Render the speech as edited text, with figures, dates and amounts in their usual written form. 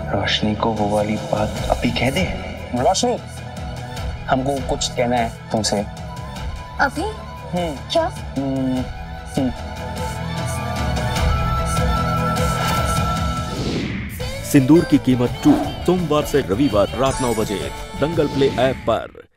रोशनी को वो वाली बात अभी कह दे। रोशनी, हमको कुछ कहना है तुमसे। अभी? क्या? सिंदूर की कीमत 2 सोमवार से रविवार रात 9 बजे दंगल प्ले ऐप पर।